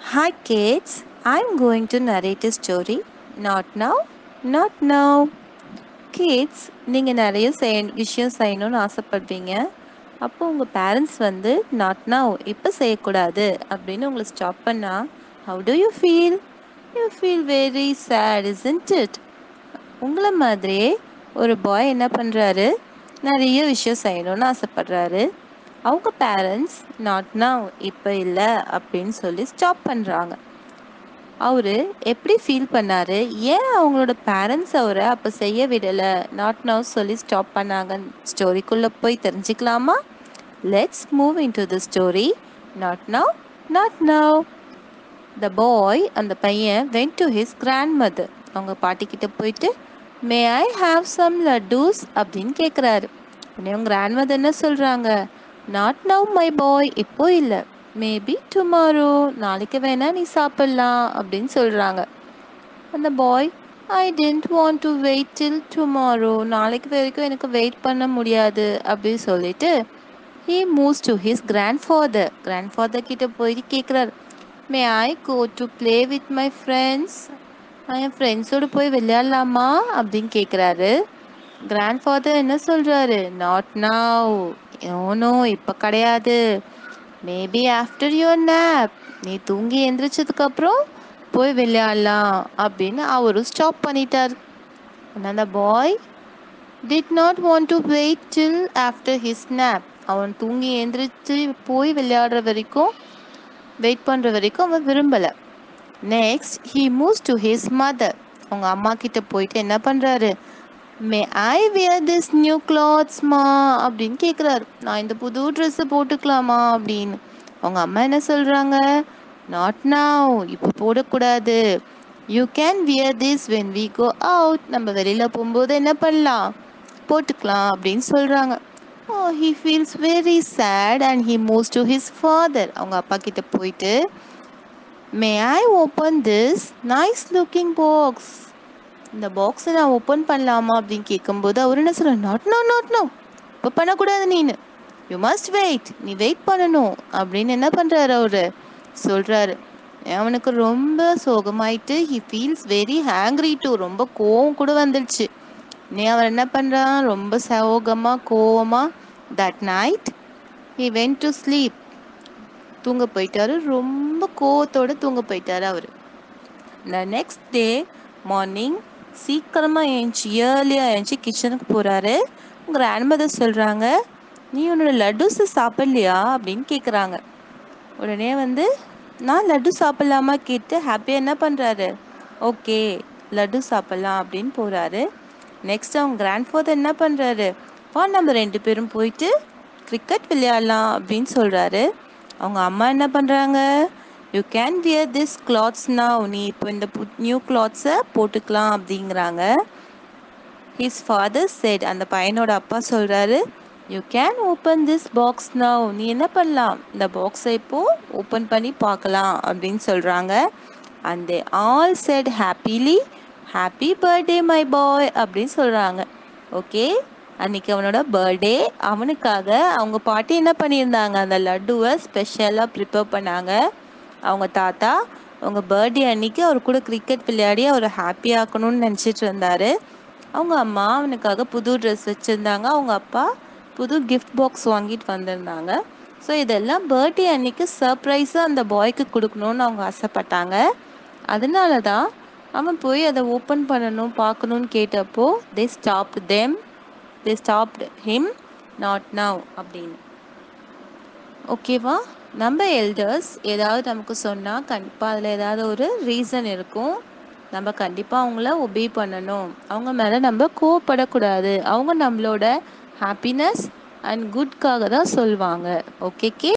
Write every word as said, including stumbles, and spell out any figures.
Hi kids, I'm going to narrate a story. Not now, not now. Kids, நீங்கள் நிறைய செய் விஷயம் செய்யணும்னு ஆசைப்படுவீங்க. அப்போ உங்கள் பேரண்ட்ஸ் வந்து நாட் நவ் இப்போ செய்யக்கூடாது அப்படின்னு உங்களை ஸ்டாப் பண்ணால் how do you feel? You feel very sad, isn't it? உங்களை மாதிரியே ஒரு பாய் என்ன பண்ணுறாரு, நிறைய விஷயம் செய்யணும்னு ஆசைப்படுறாரு. அவங்க பேரண்ட்ஸ் நாட் நவ் இப்போ இல்லை அப்படின்னு சொல்லி ஸ்டாப் பண்ணுறாங்க. அவரு எப்படி ஃபீல் பண்ணாரு, ஏன் அவங்களோட பேரண்ட்ஸ் அவரை அப்போ செய்ய விடலை, நாட் நவ் சொல்லி ஸ்டாப் பண்ணாங்கன்னு ஸ்டோரிக்குள்ளே போய் தெரிஞ்சுக்கலாமா? Let's move into the story. Not now, not now. The boy, அந்த பையன் went to his grandmother, அவங்க பாட்டிக்கிட்ட போயிட்டு மே ஐ ஹாவ் சம் லட்டூஸ் அப்படின்னு கேட்குறாரு. உடனே அவங்க கிராண்ட் மதர் என்ன சொல்கிறாங்க, நாட் நவ் மை பாய், இப்போ இல்லை, மேபி டுமாரோ, நாளைக்கு வேணா நீ சாப்பிட்லாம் அப்படின்னு சொல்கிறாங்க. அந்த boy, I don't want to wait till tomorrow, நாளைக்கு வரைக்கும் எனக்கு வெயிட் பண்ண முடியாது அப்படின்னு சொல்லிட்டு he moves to his grandfather. grandfather கிட்ட போய் கேட்குறாரு, may I go to play with my friends, என் ஃப்ரெண்ட்ஸோடு போய் விளையாடலாமா அப்படின்னு கேட்குறாரு. கிராண்ட்ஃபாதர் என்ன சொல்கிறாரு, நாட் நவ், நோ இப்போ கிடையாது, மேபி ஆஃப்டர் யுவர் நேப், நீ தூங்கி எந்திரிச்சதுக்கப்புறம் போய் விளையாடலாம் அப்படின்னு அவரும் ஸ்டாப் பண்ணிட்டார். அந்த பாய் did not want to wait till after his nap. அவன் தூங்கி எந்திரிச்சு போய் விளையாடுற வரைக்கும் வெயிட் பண்ணுற வரைக்கும் அவன் விரும்பலை. Next he moves to his mother. அவங்க அம்மா கிட்ட போயிட்டு என்ன பண்ணுறாரு, may I wear this new கிளாத்ஸ்மா அப்படின்னு கேட்குறாரு. நான் இந்த புது ட்ரெஸ்ஸை போட்டுக்கலாமா அப்படின்னு. அவங்க அம்மா என்ன சொல்கிறாங்க, நாட் நவ், இப்போ போடக்கூடாது, you can wear this when we go out, நம்ம வெளியில் போகும்போது என்ன பண்ணலாம், போட்டுக்கலாம் அப்படின்னு சொல்கிறாங்க. ஓ, he feels very sad and he moves to his father. அவங்க அப்பா கிட்ட போயிட்டு may I open this nice looking box, இந்த பாக்ஸை நான் ஓப்பன் பண்ணலாமா அப்படின்னு கேட்கும்போது அவர் என்ன சொல்கிறார், நாட் நோ நாட் நோ, இப்போ பண்ணக்கூடாது, நீனு யூ மஸ்ட் வெயிட், நீ வெயிட் பண்ணணும் அப்படின்னு என்ன பண்ணுறாரு அவரு சொல்கிறாரு. அவனுக்கு ரொம்ப சோகமாயிட்டு he feels very hungry too, ரொம்ப கோவம் கூட வந்துடுச்சு. நீ அவன் என்ன பண்ணுறான், ரொம்ப சோகமாக கோவமாக that night he went to sleep, தூங்க போயிட்டாரு, ரொம்ப கோவத்தோடு தூங்க போயிட்டாரு அவர். த நெக்ஸ்ட் டே மார்னிங் சீக்கிரமாக ஏஞ்சி ஏர்லியாக ஏஞ்சி கிச்சனுக்கு போகிறாரு. உங்கள் கிராண்ட்மதர் சொல்கிறாங்க, நீ உன்னோட லட்டுஸை சாப்பிட்லையா அப்படின்னு கேட்குறாங்க. உடனே வந்து நான் லட்டு சாப்பிட்லாமா கேட்டு ஹாப்பியாக என்ன பண்ணுறாரு, ஓகே லட்டு சாப்பிட்லாம் அப்படின்னு போகிறாரு. நெக்ஸ்ட் அவங்க கிராண்ட்ஃபாதர் என்ன பண்ணுறாரு, வா நம்ம ரெண்டு பேரும் போயிட்டு கிரிக்கெட் விளையாடலாம் அப்படின்னு சொல்கிறாரு. அவங்க அம்மா என்ன பண்ணுறாங்க, you can wear this clothes now, நீ இப்போ இந்த புட் நியூ கிளாத்ஸை போட்டுக்கலாம் அப்படிங்கிறாங்க. ஹிஸ் ஃபாதர் செட், அந்த பையனோட அப்பா சொல்கிறாரு, you can open this box now, நீ என்ன பண்ணலாம், இந்த பாக்ஸை இப்போது ஓப்பன் பண்ணி பார்க்கலாம் அப்படின்னு சொல்கிறாங்க. And they all said happily, happy birthday my boy அப்படின்னு சொல்கிறாங்க. ஓகே, அன்றைக்கி அவனோட பர்த்டே, அவனுக்காக அவங்க பாட்டி என்ன பண்ணியிருந்தாங்க, அந்த லட்டுவை ஸ்பெஷலாக ப்ரிப்பேர் பண்ணாங்க. அவங்க தாத்தா அவங்க பர்த்டே அன்றைக்கி அவர் கூட கிரிக்கெட் விளையாடி அவரை ஹாப்பி ஆக்கணும்னு நினச்சிட்டு இருந்தார். அவங்க அம்மா அவனுக்காக புது ட்ரெஸ் வச்சுருந்தாங்க, அவங்க அப்பா புது கிஃப்ட் பாக்ஸ் வாங்கிட்டு வந்திருந்தாங்க. ஸோ இதெல்லாம் பர்த்டே அன்னைக்கு சர்ப்ரைஸாக அந்த பாய்க்கு கொடுக்கணுன்னு அவங்க ஆசைப்பட்டாங்க. அதனால தான் அவன் போய் அதை ஓப்பன் பண்ணணும் பார்க்கணுன்னு கேட்டப்போ they stopped them they stopped him not now அப்படின்னு. ஓகேவா, நம்ம எல்டர்ஸ் ஏதாவது நமக்கு சொன்னால் கண்டிப்பாக அதில் ஏதாவது ஒரு ரீசன் இருக்கும், நம்ம கண்டிப்பாக அவங்கள ஒபே பண்ணணும், அவங்க மேலே நம்ம கோவப்படக்கூடாது, அவங்க நம்மளோட ஹாப்பினஸ் அண்ட் குட்காக தான் சொல்லுவாங்க. Okay K